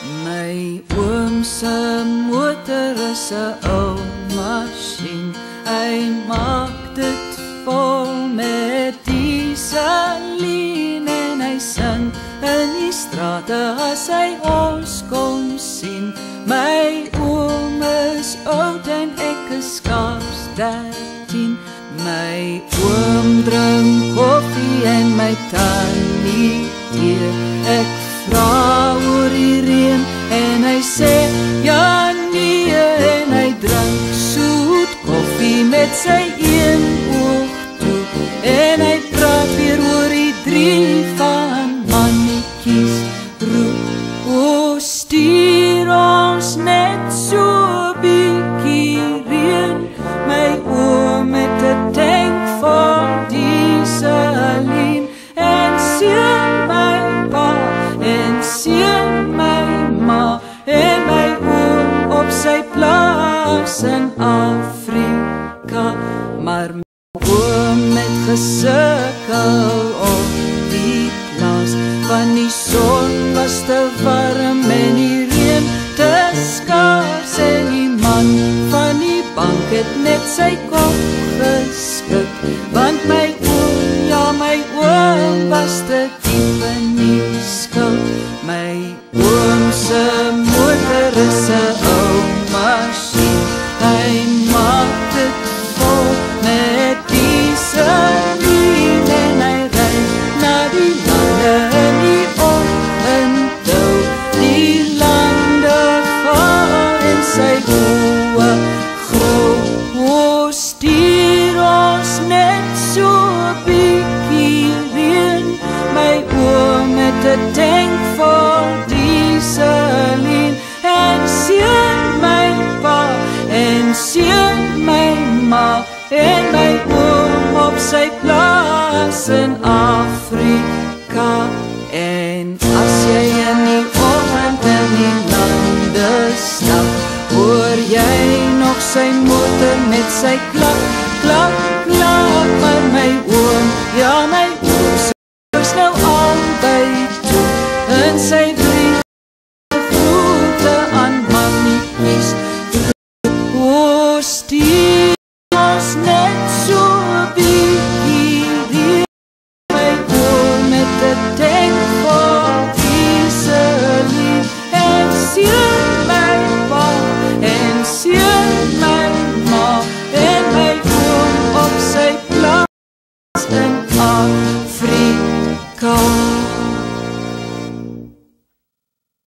My oom se motor is 'n ou masjien. Hy maak dit vol met dieselien en hy sing in die strate as hy ons kom sien. My oom is oud en ek is skaars 13. My oom drink koffie en my tannie tee. Ek vra oor die reën en hy sê ja nee, en hy drink soet koffie met sy een oog toe. En hy praat weer oor die 3 van mannetjies roep. O stuur ons net so bietjie reën. My oom het 'n tank vol dieselien en seën my pa en seën my ma en my oom op sy plaas in Afrika. Maar my oom het gesukkel op die plaas, want die son was te warm en die reën te skaars en die man van die bank het net sy kop geskik, want my oom, ja my oom was te diep in die skuld. My oom se motor is 'n ou masjien. Hy maak dit vol met dieselien en hy ry na die lande in die oggendou. Die lande val in sy oë grou. O stuur ons net so bietjie reën. My oom het 'n tank vol dieselien en seën my pa en seën my ma en my oom op sy plaas in Afrika. En as jy in die oggend in die lande stap, hoor jy nog sy motor met sy klap, klap,